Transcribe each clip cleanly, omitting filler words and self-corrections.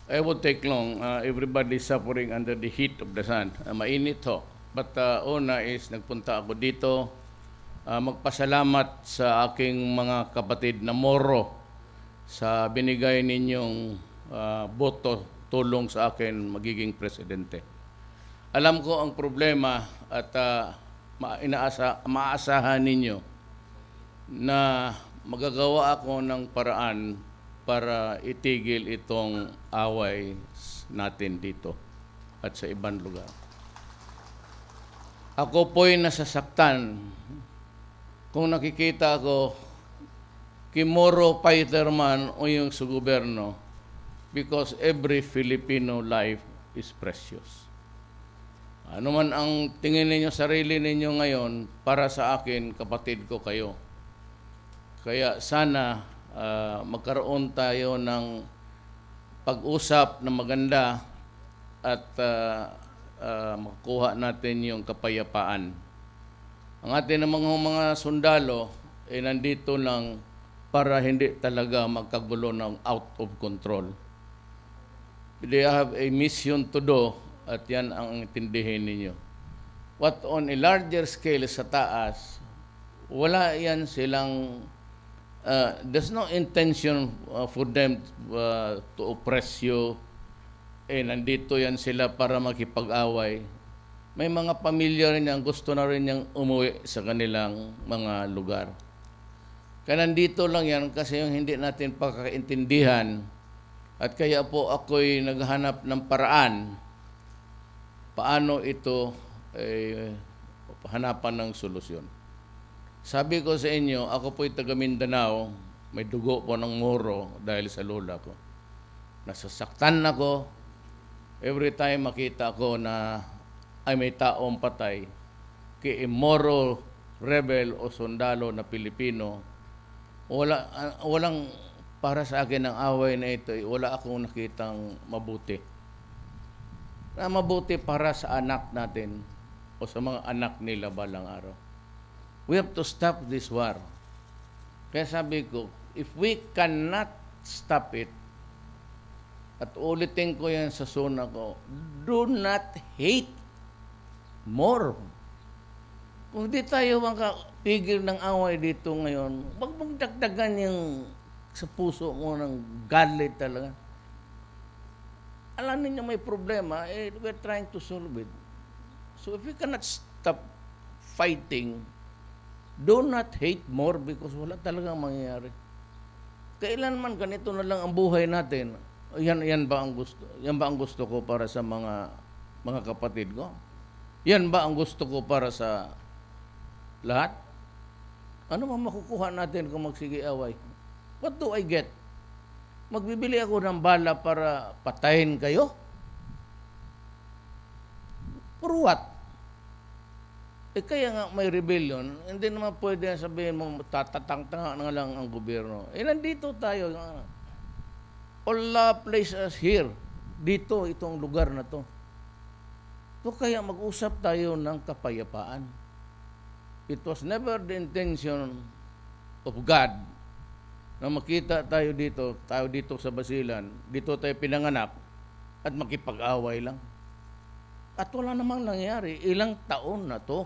I won't take long. Everybody suffering under the heat of the sun. Mainit ho. But una is nagpunta ako dito magpasalamat sa aking mga kapatid na Moro sa binigay ninyong boto, tulong sa akin magiging presidente. Alam ko ang problema at maasahan ninyo na magagawa ako ng paraan para itigil itong away natin dito at sa ibang lugar. Ako po'y nasasaktan kung nakikita ko Kimoro fighter man o yung sa gobyerno because every Filipino life is precious. Ano man ang tingin ninyo, sarili ninyo ngayon, para sa akin, kapatid ko kayo. Kaya sana magkaroon tayo ng pag-usap na maganda at makuha natin yung kapayapaan. Ang atin ng mga sundalo ay nandito lang para hindi talaga magkagulo ng out of control. They have a mission to do at yan ang intindihin ninyo. What on a larger scale sa taas, wala yan silang, there's no intention for them to oppress you. Nandito yan sila para makipag-away. May mga pamilya rin yang gusto na rin yang umuwi sa kanilang mga lugar. Kaya nandito lang yan kasi yung hindi natin pagkakaintindihan at kaya po ako'y naghanap ng paraan paano ito hanapan ng solusyon. Sabi ko sa inyo, ako po'y taga Mindanao, may dugo po ng Moro dahil sa lola ko. Nasasaktan ako every time makita ko na ay may taong patay kay Moro rebel o sundalo na Pilipino. Walang para sa akin ang away na ito, wala akong nakitang mabuti. Na mabuti para sa anak natin o sa mga anak nila balang araw. We have to stop this war. Kaya sabi ko, if we cannot stop it, at ulitin ko yan sa suna ko, do not hate more. Kung di tayo makapigil ng away dito ngayon, wag mong dagdagan yung sa puso mo ng galit talaga. Alam niyo may problema, we're trying to solve it. So if we cannot stop fighting, do not hate more because wala talagang mangyayari. Kailanman ganito na lang ang buhay natin. Yan ba ang gusto? Yan ba ang gusto ko para sa mga kapatid ko? Yan ba ang gusto ko para sa lahat? Ano man makukuha natin kung magsige-away? What do I get? Magbibili ako ng bala para patayin kayo? For what? Kaya nga may rebellion, hindi naman pwede sabihin mo tatatang-tanga na lang ang gobyerno. Nandito tayo. All places here. Dito, itong lugar na to. So kaya mag-usap tayo ng kapayapaan. It was never the intention of God na makita tayo dito sa Basilan, dito tayo pinanganak at makipag-away lang. At wala namang nangyari. Ilang taon na to.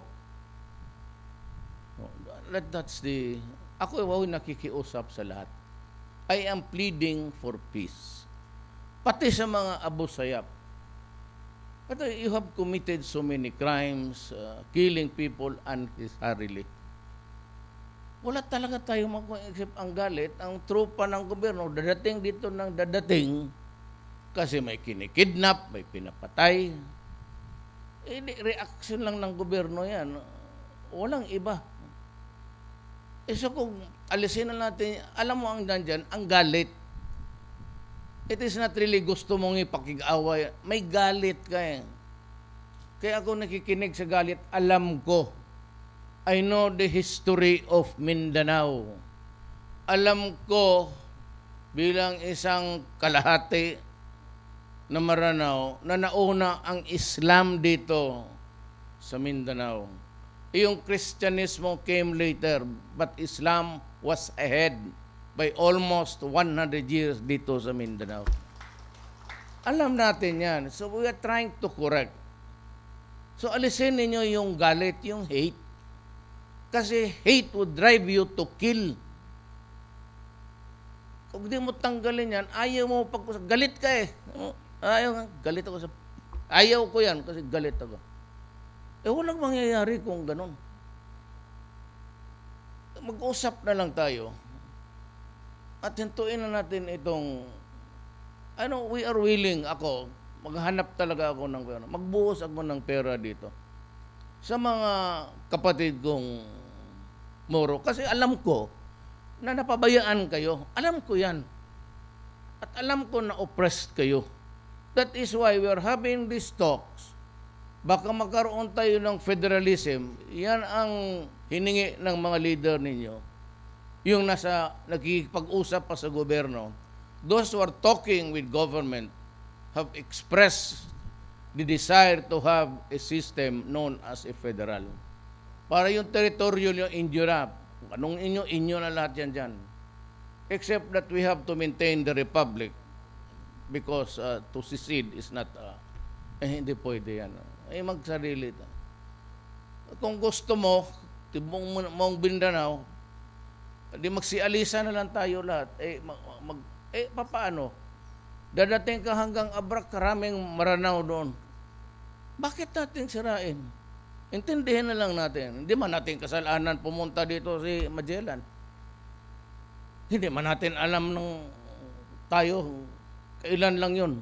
Ako ay nakikiusap sa lahat. I am pleading for peace. Pati sa mga Abu Sayyaf. But you have committed so many crimes, killing people unnecessarily. Wala talaga tayo mag-except ang galit. Ang tropa ng gobyerno, dadating dito ng dadating kasi may kinikidnap, may pinapatay. Reaction lang ng gobyerno yan. Walang iba. So kung alisin na natin, alam mo ang nandyan, ang galit. It is not really gusto mong ipakig-away. May galit ka eh. Kaya ako nakikinig sa galit, alam ko. I know the history of Mindanao. Alam ko bilang isang kalahati na Maranao na nauna ang Islam dito sa Mindanao. Yung Kristyanismo came later, but Islam was ahead by almost 100 years dito sa Mindanao. Alam natin yan. So we are trying to correct. So alisin ninyo yung galit, yung hate. Kasi hate would drive you to kill. Kung di mo tanggalin yan, ayaw mo galit ka eh. Galit ako ayaw ko yan kasi galit ako. Walang mangyayari kung ganun. Mag-usap na lang tayo at hintuin na natin itong we are willing, maghanap talaga ako ng pera. Magbuhos ako ng pera dito. Sa mga kapatid kong Moro. Kasi alam ko na napabayaan kayo. Alam ko yan. At alam ko na oppressed kayo. That is why we are having these talks. Baka magkaroon tayo ng federalism. Yan ang hiningi ng mga leader ninyo. Yung nakikipag-usap pa sa gobyerno. Those who are talking with government have expressed the desire to have a system known as a federal. Para yung teritoryo nyo, inyo na. Anong inyo na lahat yan dyan. Except that we have to maintain the republic because to secede is not, hindi pwede yan. Magsarili. Kung gusto mo, mong Mindanao, di magsialisa na lang tayo lahat. Paano? Dadating ka hanggang Abrak, karaming Maranao doon. Bakit natin sirain? Intindihin na lang natin. Hindi man natin kasalanan pumunta dito si Magellan. Hindi man natin alam nung tayo, kailan lang yun.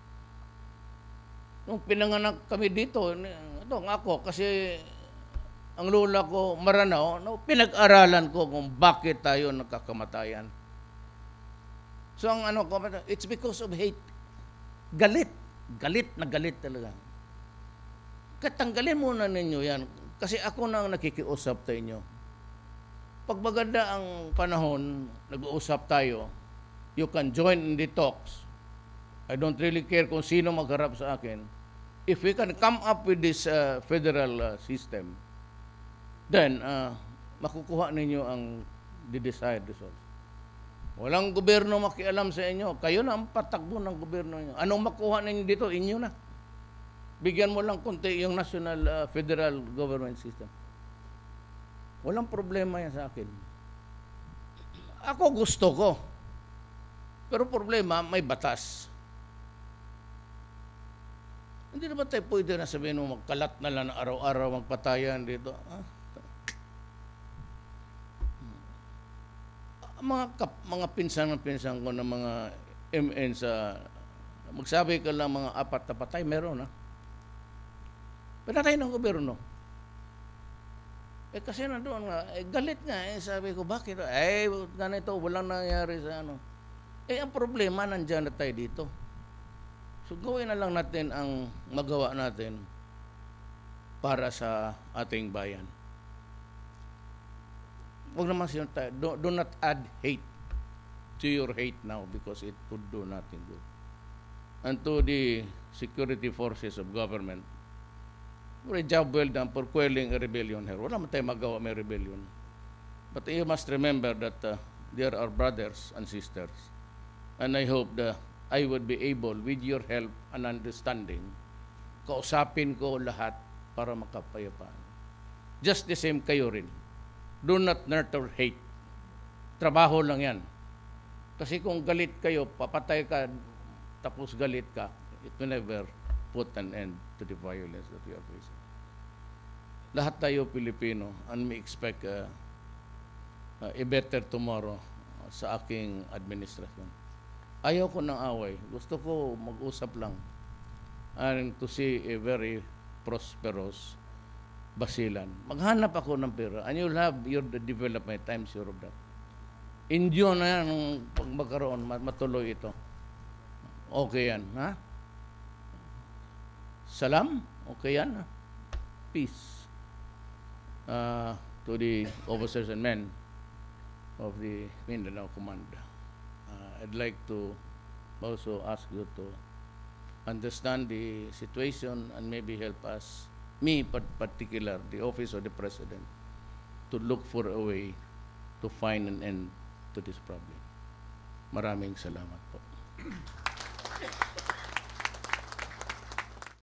Nung pinanganak kami dito, ako, kasi ang lola ko, Maranao, pinag-aralan ko kung bakit tayo nagkakamatayan. So ang it's because of hate. Galit. Galit na galit talaga. Katanggalin muna ninyo yan. Kasi ako na ang nakikiusap sa inyo. Pag maganda ang panahon, nag-uusap tayo, you can join in the talks. I don't really care kung sino magharap sa akin. If we can come up with this federal system, then makukuha ninyo ang the-desired result. Walang gobyerno makialam sa inyo. Kayo na ang patakbo ng gobyerno niyo. Anong makuha ninyo dito? Inyo na. Bigyan mo lang konti yung national federal government system. Walang problema yan sa akin. Ako gusto ko. Pero problema, may batas. Hindi naman tayo pwede na sabihin mo magkalat na lang araw-araw magpatayan dito. Mga pinsan ko na mga MN sa magsabi ka lang mga 4 na patay, meron na. Pinatay ng gobyerno. Kasi nandoon nga, galit nga. Sabi ko, bakit? Ganito, walang nangyari sa ang problema, nandyan na tayo dito. So, gawin na lang natin ang magawa natin para sa ating bayan. Huwag naman siya tayo. Do not add hate to your hate now because it would do nothing good. And to the security forces of government, a job well done for quelling a rebellion here. Wala man tayo magawa may rebellion. But you must remember that there are brothers and sisters. And I hope that I would be able, with your help and understanding, kausapin ko lahat para makapayapaan. Just the same kayo rin. Do not nurture hate. Trabaho lang yan. Kasi kung galit kayo, papatay ka, tapos galit ka, it will never put an end to the violence that we are facing. Lahat tayo Pilipino and we expect a better tomorrow sa aking administrasyon. Ayaw ko ng away. Gusto ko mag-usap lang and to see a very prosperous Basilan. Maghanap ako ng pera and you'll have your development. I'm sure of that. Indio na yan pag magkaroon, matuloy ito. Okay yan, ha? Salam? Okay yan, ha? Peace. To the officers and men of the Mindanao Command. I'd like to also ask you to understand the situation and maybe help us, me particular, the office of the President, to look for a way to find an end to this problem. Maraming salamat po.